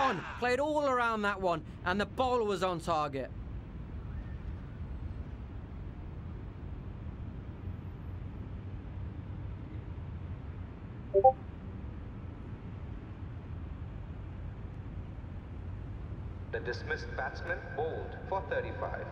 on, played all around that one, and the bowler was on target. The dismissed batsman bowled for 35.